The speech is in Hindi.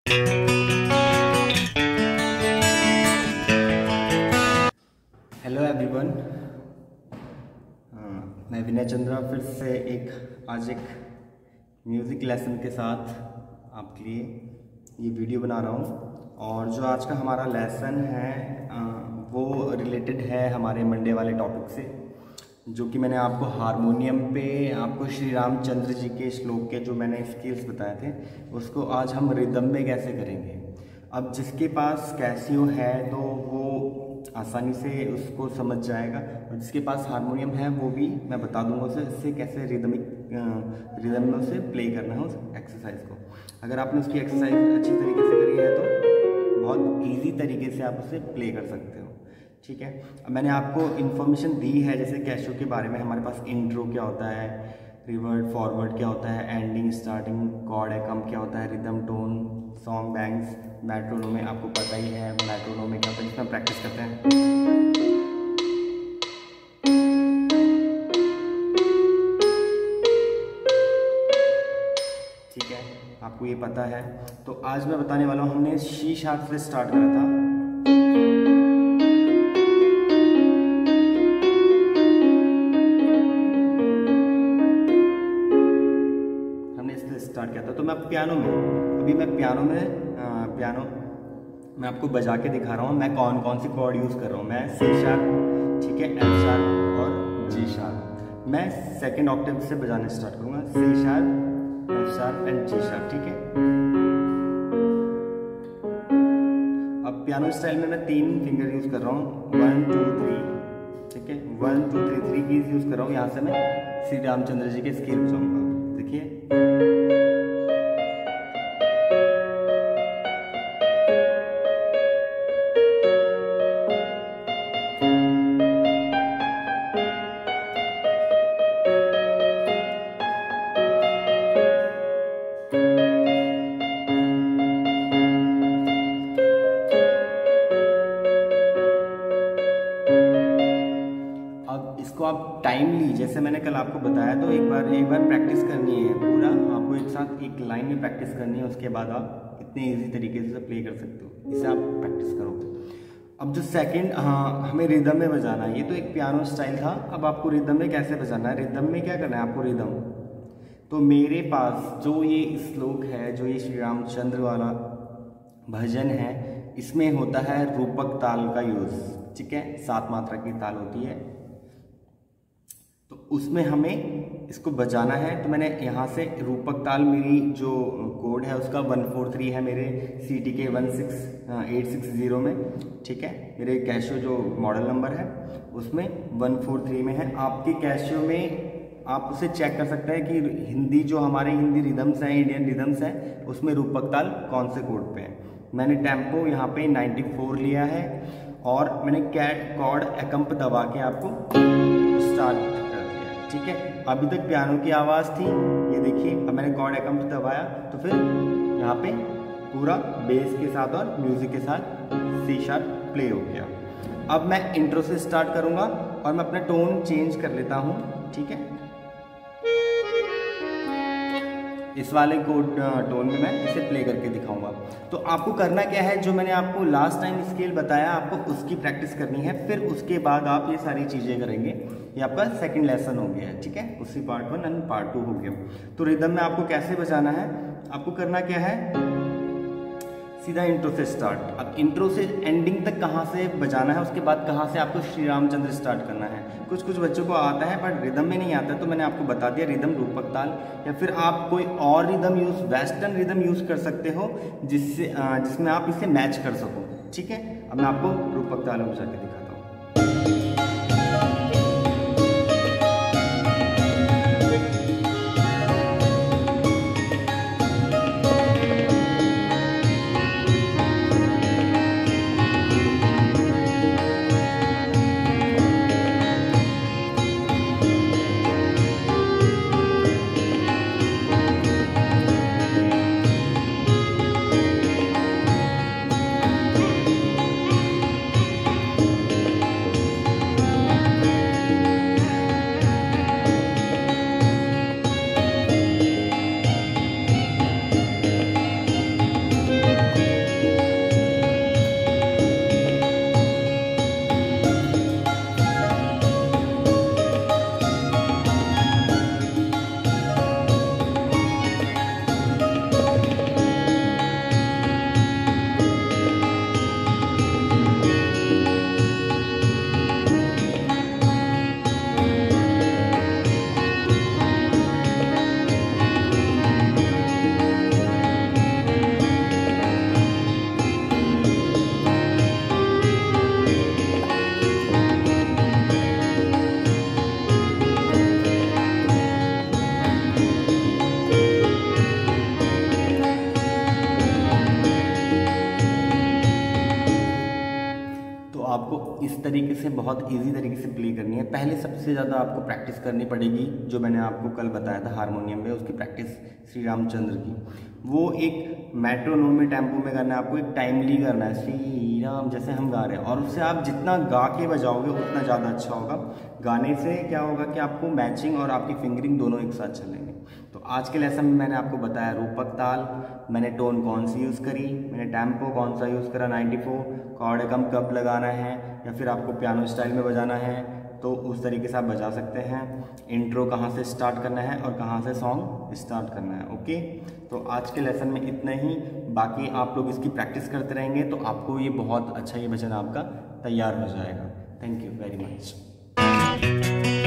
हेलो एवरीवन, मैं विनय चंद्रा फिर से आज एक म्यूज़िक लेसन के साथ आपके लिए ये वीडियो बना रहा हूँ। और जो आज का हमारा लेसन है वो रिलेटेड है हमारे मंडे वाले टॉपिक से, जो कि मैंने आपको हारमोनियम पे आपको श्री रामचंद्र जी के श्लोक के जो मैंने स्केल्स बताए थे उसको आज हम रिदम में कैसे करेंगे। अब जिसके पास कैसियो है तो वो आसानी से उसको समझ जाएगा, और जिसके पास हारमोनियम है वो भी मैं बता दूंगा उसे इससे कैसे रिदम में उसे प्ले करना है उस एक्सरसाइज को। अगर आपने उसकी एक्सरसाइज अच्छी तरीके से करी है तो बहुत इजी तरीके से आप उसे प्ले कर सकते हो। ठीक है, अब मैंने आपको इन्फॉर्मेशन दी है जैसे कैसियो के बारे में। हमारे पास इंट्रो क्या होता है, रिवर्ड फॉरवर्ड क्या होता है, एंडिंग स्टार्टिंग, कॉर्ड एकम क्या होता है, rhythm tone, song banks, metronome में आपको पता ही है मेट्रोनोम में क्या होता है जिसमें प्रैक्टिस करते हैं। ठीक है, आपको ये पता है। तो आज मैं बताने वाला हूँ, हमने सी शार्प से स्टार्ट करा था। स्टार्ट किया था। तो मैं पियानो में आपको बजा के दिखा रहा हूँ मैं कौन कौन सी कॉर्ड यूज़ कर रहा हूँ। मैं सी शार्प, ठीक है, एफ शार्प और जी शार्प। मैं सेकंड ऑक्टेव से बजाने स्टार्ट करूँगा, C sharp, F sharp and G sharp. ठीक है, अब पियानो स्टाइल में मैं 3 फिंगर यूज़ कर रहा हूँ, 1 2 3। ठीक है, 1 2 3 कीज यूज़ कर रहा हूँ। यहाँ से मैं श्री रामचंद्र जी के स्केल बजाऊँगा। देखिए, इसको आप टाइमली जैसे मैंने कल आपको बताया तो एक बार प्रैक्टिस करनी है पूरा, आपको एक साथ एक लाइन में प्रैक्टिस करनी है। उसके बाद आप इतने इजी तरीके से प्ले कर सकते हो, इसे आप प्रैक्टिस करोगे। अब जो सेकंड हमें रिदम में बजाना है, ये तो एक पियानो स्टाइल था। अब आपको रिदम में कैसे बजाना है, रिदम में क्या करना है आपको रिदम। तो मेरे पास जो ये श्लोक है, जो ये श्री रामचंद्र वाला भजन है, इसमें होता है रूपक ताल का यूज़। ठीक है, 7 मात्रा की ताल होती है, तो उसमें हमें इसको बजाना है। तो मैंने यहाँ से रूपक ताल, मेरी जो कोड है उसका 143 है मेरे CT के 16860 में। ठीक है, मेरे कैशियो जो मॉडल नंबर है उसमें 143 में है। आपके कैशियो में आप उसे चेक कर सकते हैं कि हिंदी जो हमारे हिंदी रिदम्स हैं, इंडियन रिदम्स हैं, उसमें रूपक ताल कौन से कोड पे है। मैंने टेम्पो यहाँ पे 94 लिया है और मैंने कॉर्ड एकम्प दबा के आपको स्टार्ट। ठीक है, अभी तक पियानो की आवाज़ थी, ये देखिए। अब मैंने कॉर्ड एकम्प दबाया तो फिर यहाँ पे पूरा बेस के साथ और म्यूजिक के साथ सी शार्प प्ले हो गया। अब मैं इंट्रो से स्टार्ट करूँगा और मैं अपना टोन चेंज कर लेता हूँ। ठीक है, इस वाले टोन में मैं इसे प्ले करके दिखाऊंगा। तो आपको करना क्या है, जो मैंने आपको लास्ट टाइम स्केल बताया आपको उसकी प्रैक्टिस करनी है, फिर उसके बाद आप ये सारी चीज़ें करेंगे। ये आपका सेकंड लेसन हो गया है। ठीक है, उसी पार्ट 1 एंड पार्ट 2 हो गया। तो रिदम में आपको कैसे बजाना है, आपको करना क्या है, सीधा इंट्रो से स्टार्ट। अब इंट्रो से एंडिंग तक कहाँ से बजाना है, उसके बाद कहाँ से आपको श्री रामचंद्र स्टार्ट करना है। कुछ बच्चों को आता है पर रिदम में नहीं आता, तो मैंने आपको बता दिया रिदम, रूपक ताल, या फिर आप कोई और रिदम वेस्टर्न रिदम यूज़ कर सकते हो जिसमें आप इसे मैच कर सको। ठीक है, अब मैं आपको रूपक ताल में बजा के दिखाता हूँ। इस तरीके से बहुत इजी तरीके से प्ले करनी है। पहले सबसे ज़्यादा आपको प्रैक्टिस करनी पड़ेगी, जो मैंने आपको कल बताया था हारमोनियम में, उसकी प्रैक्टिस श्री रामचंद्र की, वो एक मेट्रोनोम में टेम्पो में करना है आपको, एक टाइमली करना है श्री राम जैसे हम गा रहे हैं, और उससे आप जितना गा के बजाओगे उतना ज़्यादा अच्छा होगा। गाने से क्या होगा कि आपको मैचिंग और आपकी फिंगरिंग दोनों एक साथ चलेंगे। तो आज के लेसन में मैंने आपको बताया रूपक ताल, मैंने टोन कौन सी यूज़ करी, मैंने टेम्पो कौन सा यूज़ करा 94, कॉर्ड कम कब लगाना है, या फिर आपको पियानो स्टाइल में बजाना है तो उस तरीके से आप बजा सकते हैं, इंट्रो कहाँ से स्टार्ट करना है और कहाँ से सॉन्ग स्टार्ट करना है। ओके, तो आज के लेसन में इतना ही, बाकी आप लोग इसकी प्रैक्टिस करते रहेंगे तो आपको ये बहुत अच्छा ये भजन आपका तैयार हो जाएगा। Thank you very much.